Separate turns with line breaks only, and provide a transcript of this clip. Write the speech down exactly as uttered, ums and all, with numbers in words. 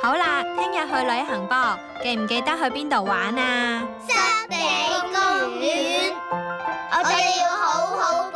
好啦，聽日去旅行噃，記唔記得去邊度玩啊？
濕地公園，我哋要好好